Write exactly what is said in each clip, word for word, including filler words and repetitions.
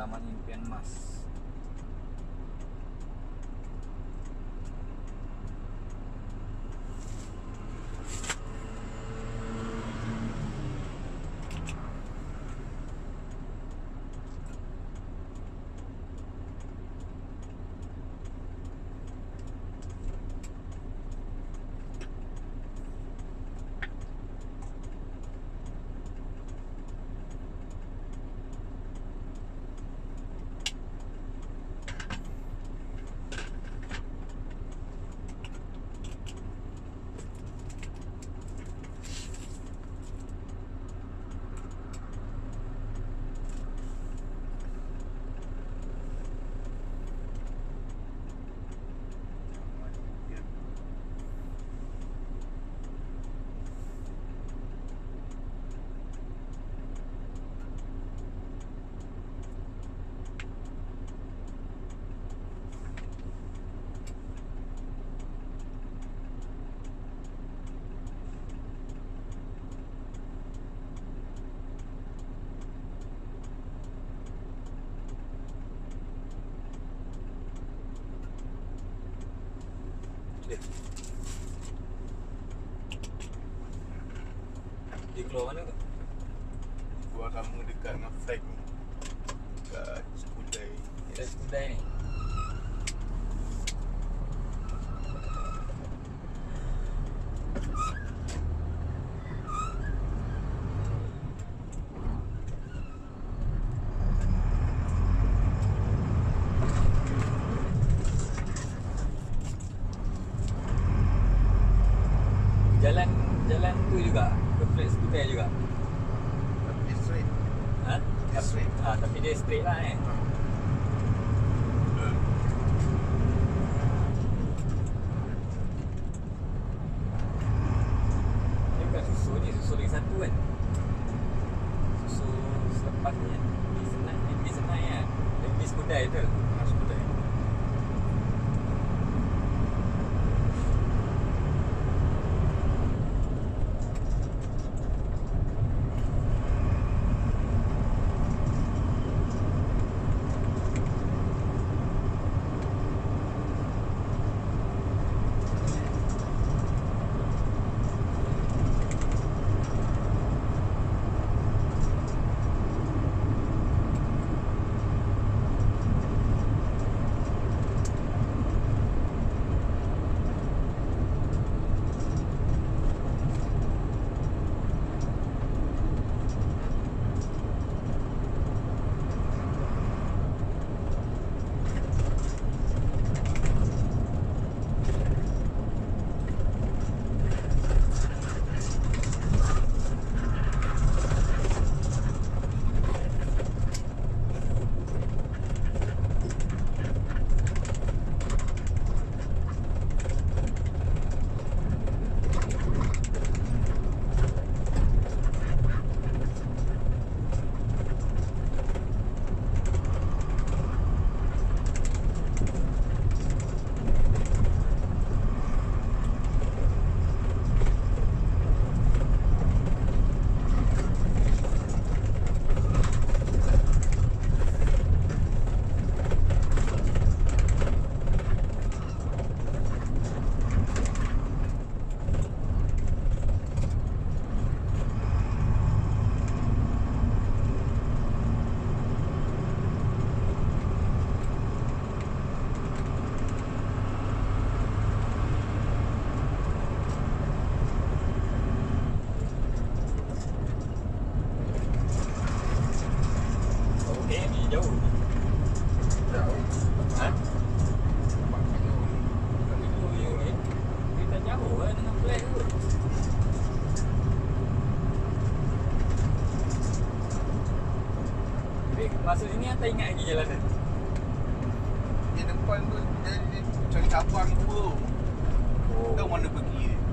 Taman Impian Emas. Dia keluar mana tu? Keluar sama dekat dengan flag ni. Dekat Skudai. Dekat Skudai ni. Jalan jalan tu juga ke flat Skudai juga. Tapi dia straight. Ha? Dia straight. Ah, tapi dia straight lah eh. Hmm. Dia bukan susul ni, susul lagi satu kan. Susul selepas ni kan. Di Senai, di Senai kan. Di Skudai tu. Ah, Skudai. Masuk sini tak ingat lagi jalan tu. Di depan tu dia, dia cari cabang dua. Oh. Tahu mana pergi dia.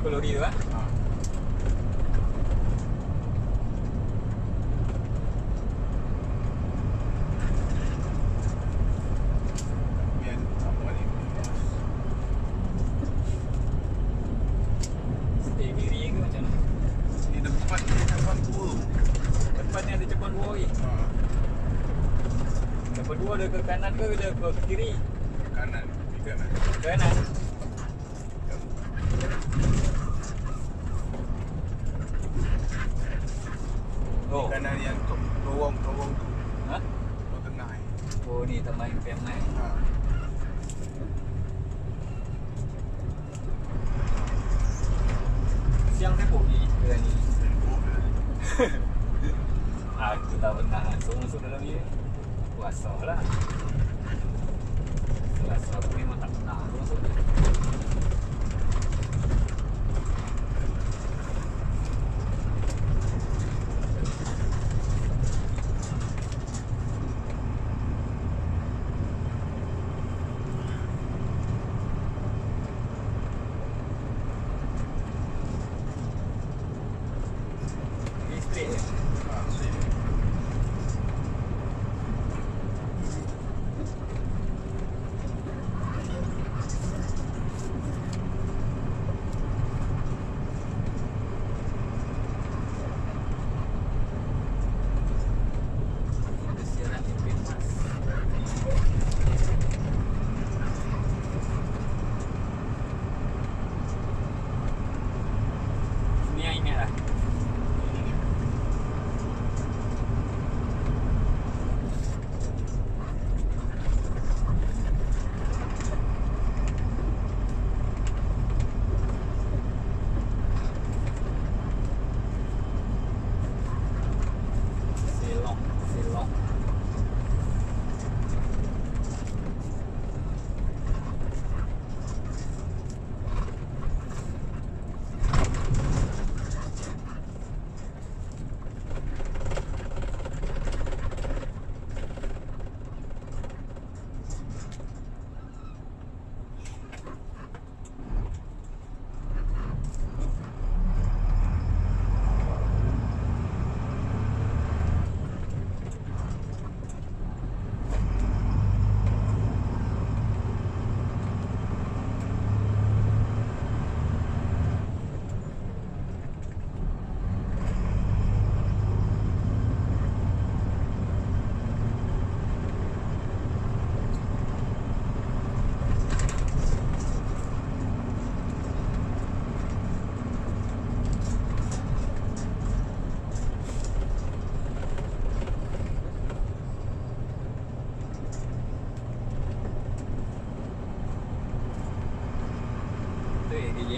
Ikut lori tu lah. Ha. Impian apa ni? Stay kiri ke macam mana? Di depan ni depan dua. Depan ni ada cepat dua lagi. Ha. Cepat dua ada ke kanan ke ada ke kiri? Kanan, di kanan. Kanan. Oh. Kanan yang lorong-lorong tu. Ha? Lorong tengah ni. Oh ni Taman Impian ni. Ha. Siang sibuk ni kedai ni. Sibuk ke? Aku tak pernah masuk-masuk dalam ni. Puasa lah. Puasa aku memang tak pernah masuk. Ni straight je. Ha, sini. Ada siaran Impian Emas. Ni yang ingat lah. Selong, selong. Tu yang dia je.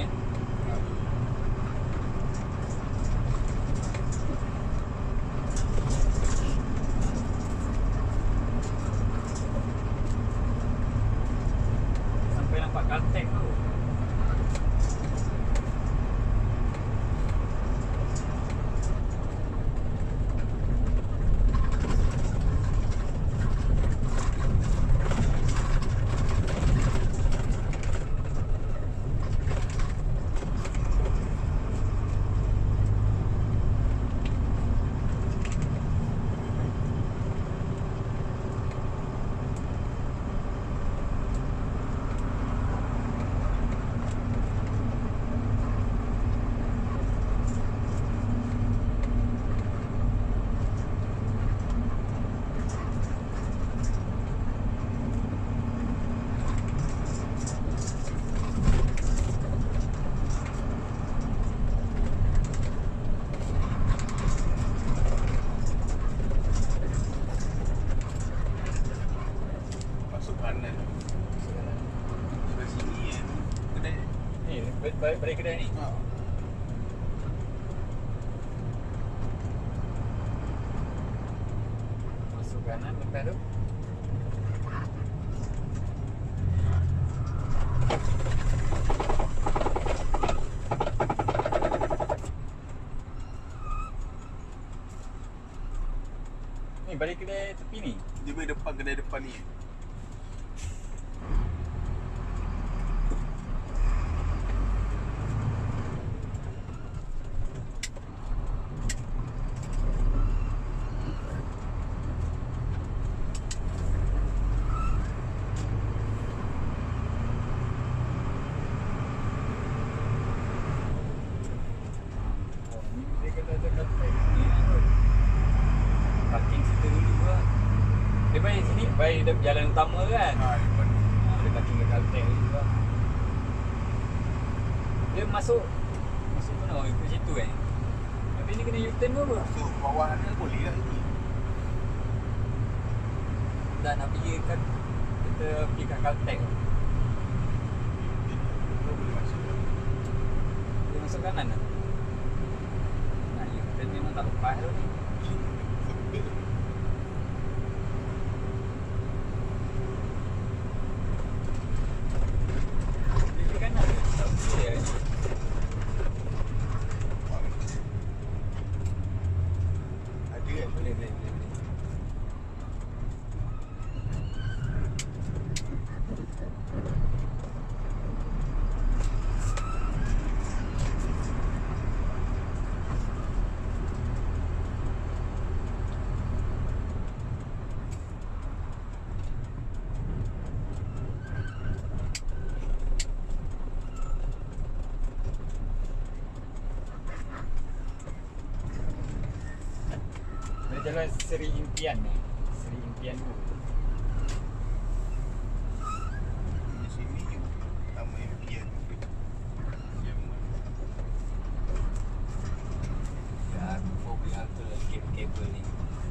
Sampai nampak Caltech tu. Masuk kanan. Sebelah sini kan. Kedai. Ni balik balik kedai ni. Ha. Masuk kanan lepas tu. Ni balik kedai tepi ni. Dia boleh depan kedai depan ni. yang jalan utama kan. Ha, depan. Ha, dia parking kat Caltech juga. Dia masuk masuk mana? Oh, ke situ eh. Tapi ni kena U-turn ke apa? Masuk bawah ni boleh lah ini. Tak nak pergi kat kita pergi kat Caltech. Boleh masuk. Dia masuk kanan lah. Nah, U-turn memang tak lepas tu ni. Dia kanan ke? Tak boleh lah ni. Ada kan? Boleh, boleh, boleh, boleh. Dia jalan Seri Impian ni. Seri Impian tu. Di sini Taman Impian. Ya, aku mau bilang tu lagi kabel ni.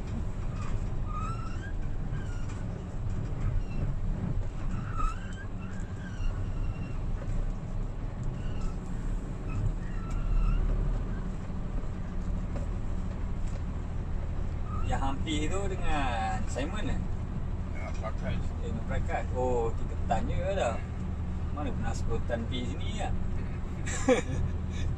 Yang hampir tu dengan Simon eh? Nak pakai. Eh, nak berangkat. Oh, kita tanya dah. Mana pernah sepuluh tan pergi sini ya?